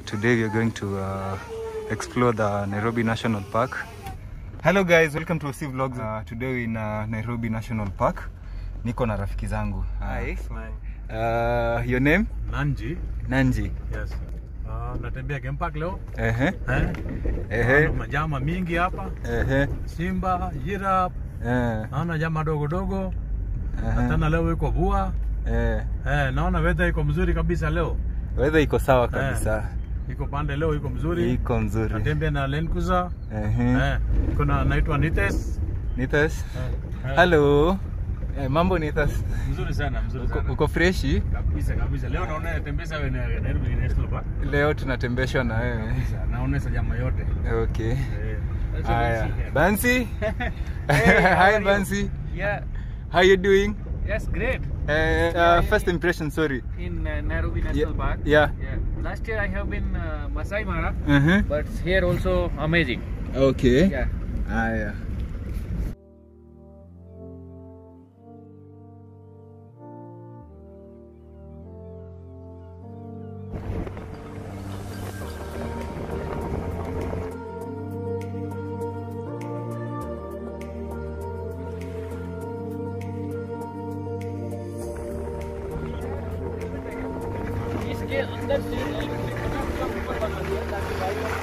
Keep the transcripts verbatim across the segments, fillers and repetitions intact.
today we are going to uh, explore the Nairobi National Park. Hello guys, welcome to O C Vlogs. Uh, today we're in uh, Nairobi National Park. Niko na rafiki zangu. Hi. Uh, your name? Nanji. Nanji. Yes. Uh, natembea game park leo. Ehe. Eh? Ehe. Majama mingi hapa. Ehe. Simba, giraffe. Eh. Naona jama dogo dogo. Ehe. Tena leo iko vua. Eh. Eh, naona weather iko mzuri kabisa leo. Weather iko sawa kabisa. Eh. Iko pande leo iko mzuri. Iko mzuri. Natembea na Land Cruiser. Ehe. Eh. Kuna naitwa Nites. Nites. Eh. Hello. Eh, mambo Nites. Mzuri sana, mzuri sana. Uko freshi? Kabisa kabisa. Leo naona natembeza wewe na Nairobi National Park. Leo tunatembeshwa na wewe. Kabisa. Naonesha jamaa yote. Okay. Eh. Aya. Bansi? Hey, Hi how Bansi. Yeah. How you doing? Yes, great. Uh, uh, first impression, sorry. In uh, Nairobi National Yeah. Park. Yeah. Yeah. Last year I have been uh, Masai Mara, Uh-huh. but here also amazing. Okay. Yeah. Aya. इसके अंदर से ऊपर बना दिया ताकि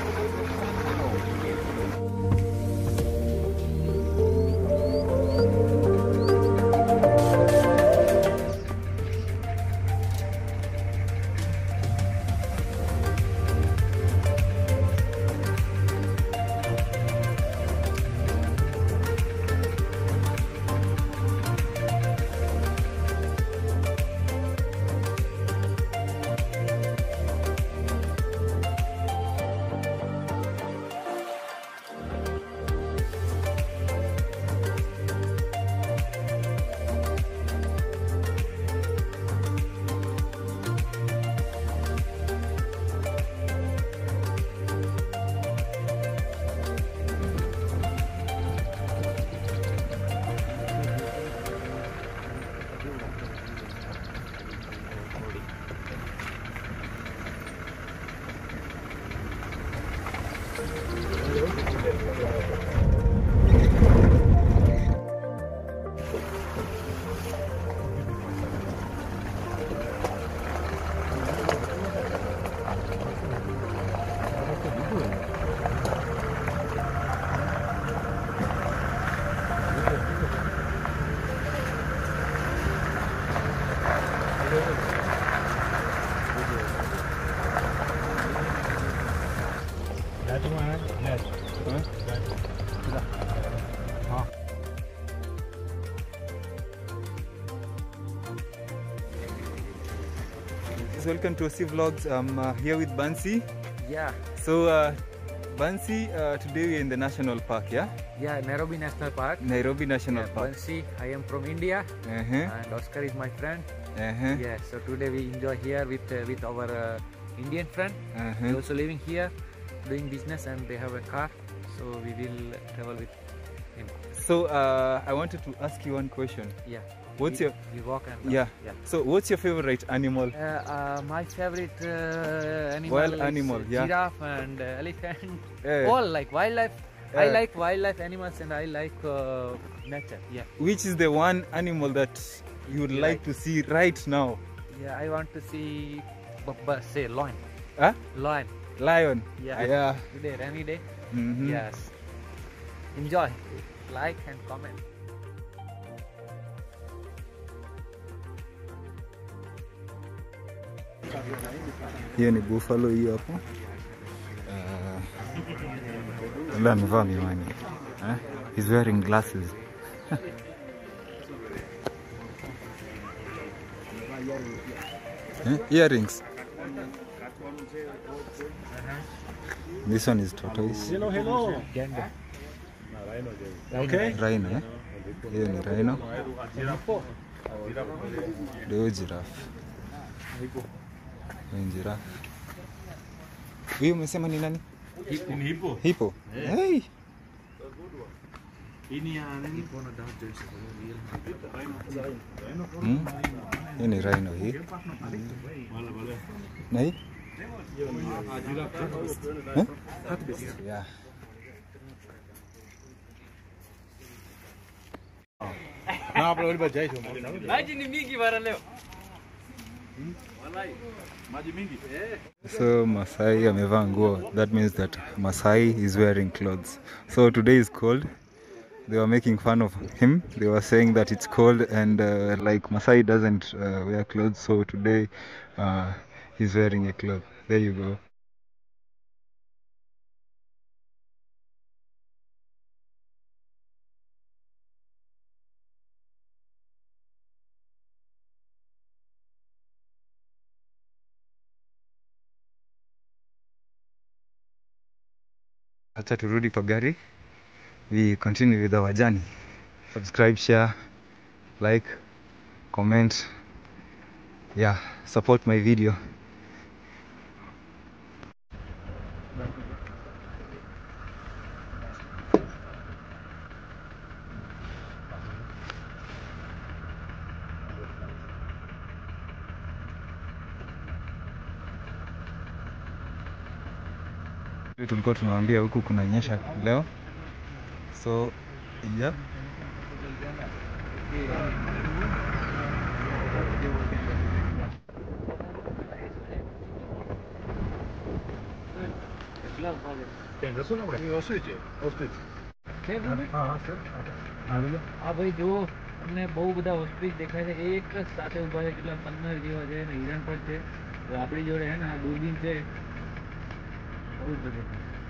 Welcome to O C Vlogs. I'm uh, here with Bansi. Yeah. So, uh, Bansi, uh, today we're in the National Park, yeah? Yeah, Nairobi National Park. Nairobi National Yeah, Park. Bansi, I am from India, Uh-huh. and Oscar is my friend. Uh-huh. Yeah. So today we enjoy here with uh, with our uh, Indian friend. Uh-huh. They also living here, doing business, and they have a car. So we will travel with him. So, uh, I wanted to ask you one question. Yeah. What's we, your... we walk and Yeah. yeah. So, what's your favorite animal? Uh, uh, my favorite uh, animal Wild is animal, uh, yeah. giraffe and uh, elephant. Yeah. All like wildlife. I Yeah. like wildlife animals and I like uh, nature. Yeah. Which is the one animal that you would You like like? to see right now? Yeah. I want to see, but, but say lion. Huh? Lion. Lion. Yeah. Yeah. Today, rainy day. Mm-hmm. Yes. Enjoy. Like and comment. Hiyo ni buffalo hiyo hapo. Uh, Ule amevaa miwani. Eh? He's wearing glasses. eh? Earrings. This one is tortoise. Hello, hello. Okay. Rhino, eh? Hiyo ni rhino. Ndio giraffe. Ni giraffe. Huyu umesema ni nani? Ni hippo. Hippo. Hey. Ini ya nini? Hmm? Hii ni rhino hii. Na hii? Huh? Yeah. So Masai amevaa nguo. That means that Masai is wearing clothes. So today is cold. They were making fun of him. They were saying that it's cold and uh, like Masai doesn't uh, wear clothes. So today uh, he's wearing a cloth. There you go. Acha turudi kwa gari. We continue with our journey. Subscribe, share, like, comment. Yeah, support my video. Tulikuwa tunawaambia huku kunanyesha leo. So, yeah. भाई जो हमने बहुत बड़ा हॉस्पिटल देखा है एक साथ ऊपर है કેટલા પંદર જેવા છે ને હિરણ પણ છે આપણી જોડે હે ને દૂરબીન છે बहुत बड़े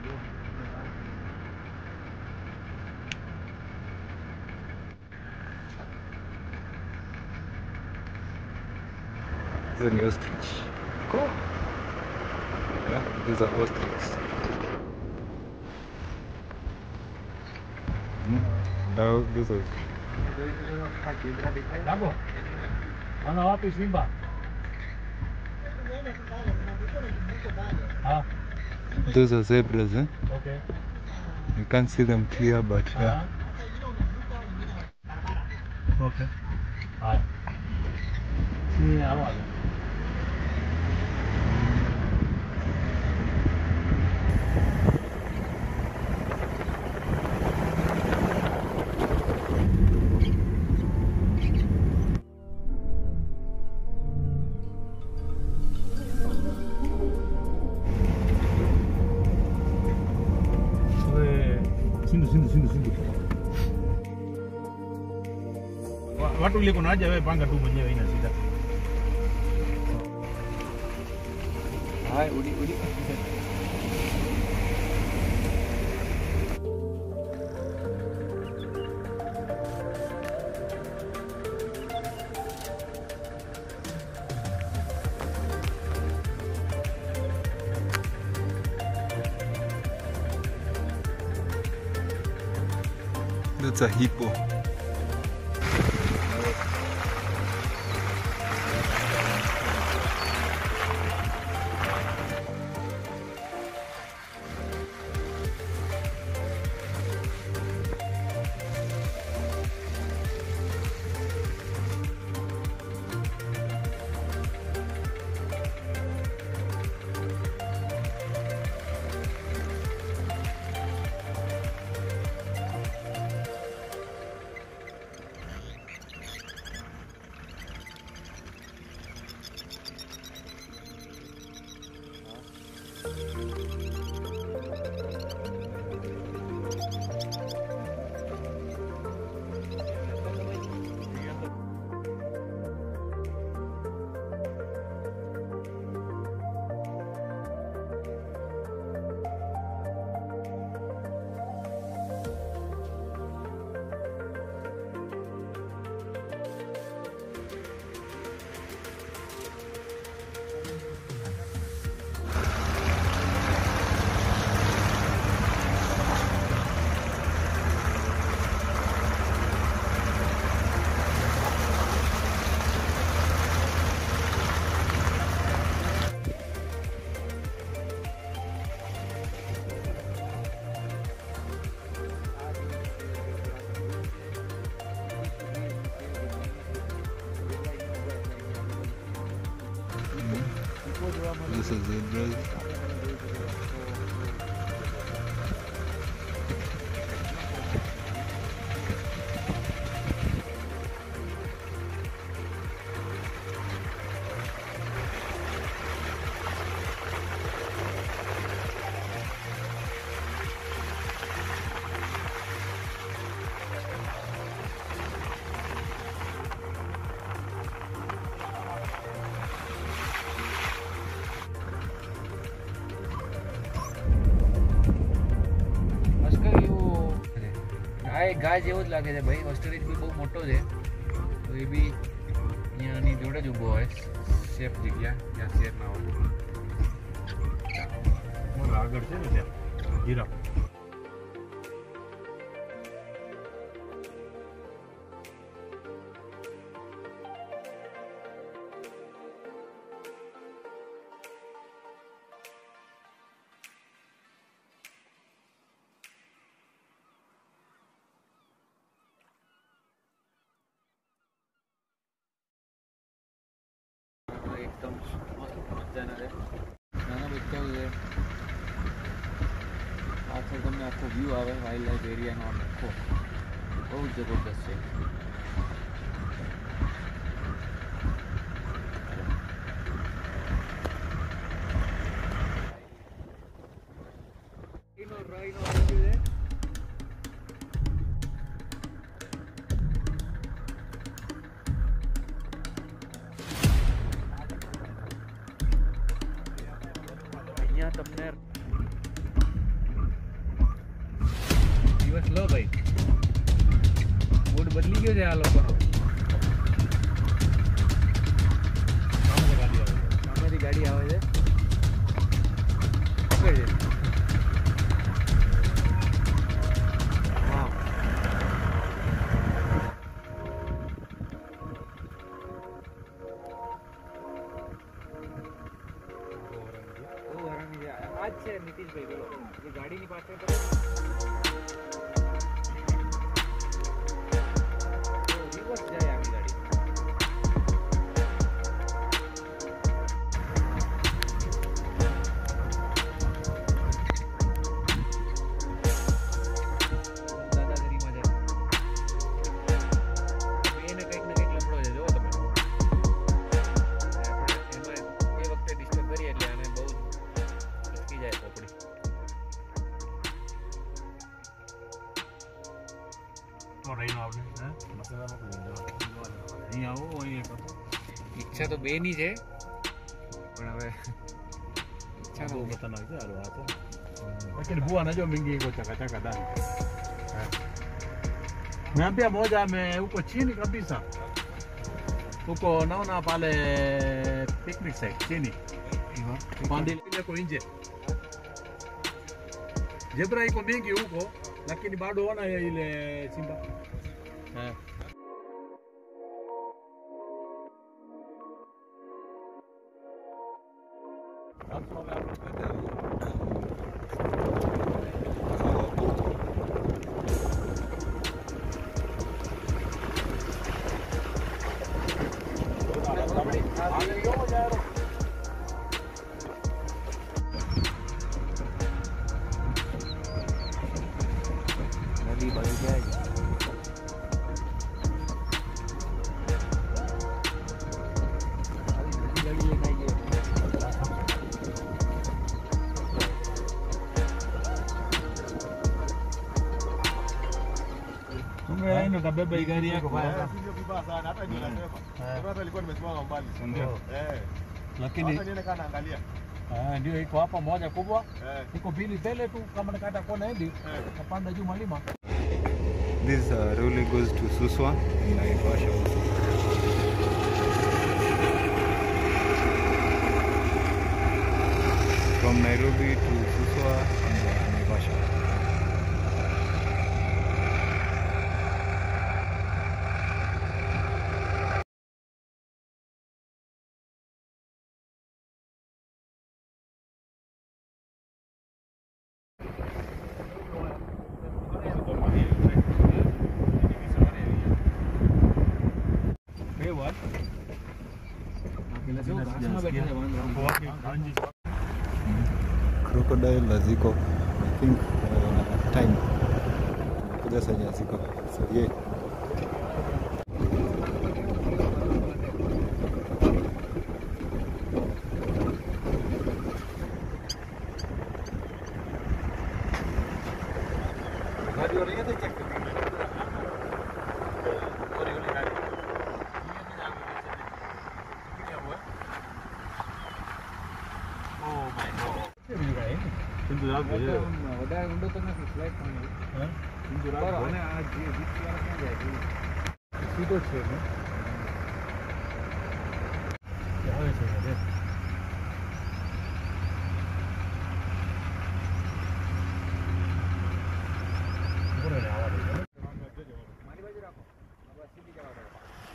These are the ostrich. Cool. Yeah, these are ostrich. Hmm. Now this is. Those are zebras, eh? Okay. You can't see them clear, but yeah. Okay. Alright. Yeah, I want it. Sindu, sindu, sindu, sindu. Watu liko na haja wewe panga tu mwenyewe ina shida. hai udi udi That's a hippo. also zebras. ગાય ગાય જેવો જ લાગે છે ભાઈ. ઓસ્ટ્રેલિજ બી બહુ મોટો છે, તો એ બી અહીંયાની જોડે જ ઊભો હોય સેફ જગ્યા જ્યાં શેર ના હોય. આગળ છે ને ત્યાં જીરા. એકદમ મસ્ત મજાના છે, નાના બચ્ચાઓ છે. પાછળ તમને આખો વ્યૂ આવે વાઇલ્ડ લાઈફ એરિયાનો આખો, બહુ જ જબરદસ્ત છે. અહીંયા તમને દિવસ લો ભાઈ, મૂડ બદલી ગયો છે આ લોકોનો. સામેથી ગાડી આવે છે, પકડ છે. હા આ જ છે નીતિશભાઈ, બોલો જે ગાડીની પાછળ કરે રિવર્સ જાય આખી ગાડી. દાદાગીરીમાં જાય. એને કંઈક ને કંઈક લફડો છે, જુઓ તમે. આપણે એમાં એ વખતે ડિસ્ટર્બ કરીએ એટલે આને બહુ અટકી જાય પોપડી. ઈચ્છા તો બે ની છે, પણ હવે ઈચ્છા bố người ta nói rất là đúng không? Lakini bua anajua mingi iko chakachaka ndani. Niambia moja ame huko chini kabisa. Huko naona pale picnic site chini. Pande ile iko nje. Zebra iko mingi huko, lakini bado wana ile simba. Eh. नदी बढ़ जाएगी. Ndo kabeba gari yako baya. Sio kibaya sana hata mimi nasema. Hata alikuwa nimesimama mbali. Ndio. Eh. Lakini hata niende kana angalia. Ah, ndio iko hapa moja kubwa. Eh. Iko mbili mbele tu kama nakata kona hivi. Kapanda juu malima. This uh, really goes to Suswa in Naivasha also. From Nairobi to Suswa and uh, Naivasha. Akhirnya sih, crocodile haziko, I think uh, time kuja senye haziko, so yeah. વધારે ઊંડો તો નથી, ફ્લેટ પાણી. અને આ જે બીચવાળા ક્યાં જાય છે? સીધો છે ને આવે છે ને મારી બાજુ રાખો, સીધી જવા દો.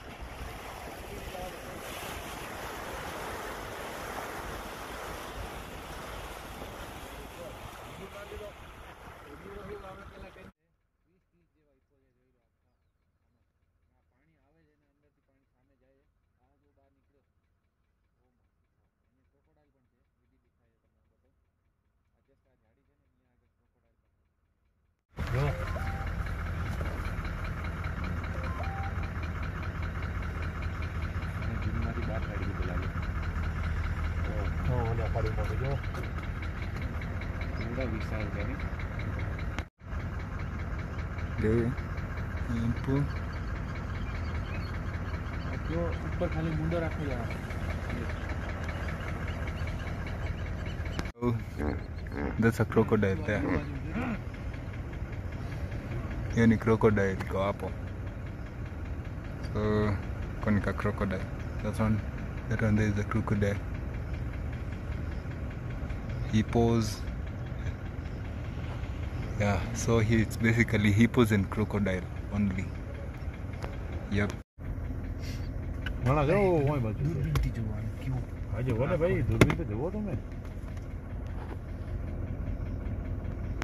જો ઉપર ખાલી મુંડો રાખી જવાનો. Oh, that's a crocodile there. Hiyo ni crocodile iko hapo. So, konika crocodile. That one, that one there is a crocodile. Hippos. Yeah, so here it's basically hippos and crocodile only. Yep. મારા જો હોય બાજુ દૂરબીનથી જોવાનું કેવું. આજે વડે ભાઈ દૂરબીન તો જુઓ તમે.